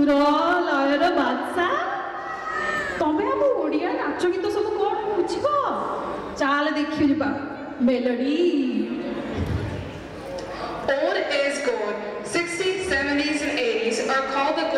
सुर लयर बादशा तमें हम ओडिया नाच गीत सब कौन बुझब चाल देखियो जिबा melody Old is gold. 60s, 70s, and 80s are called the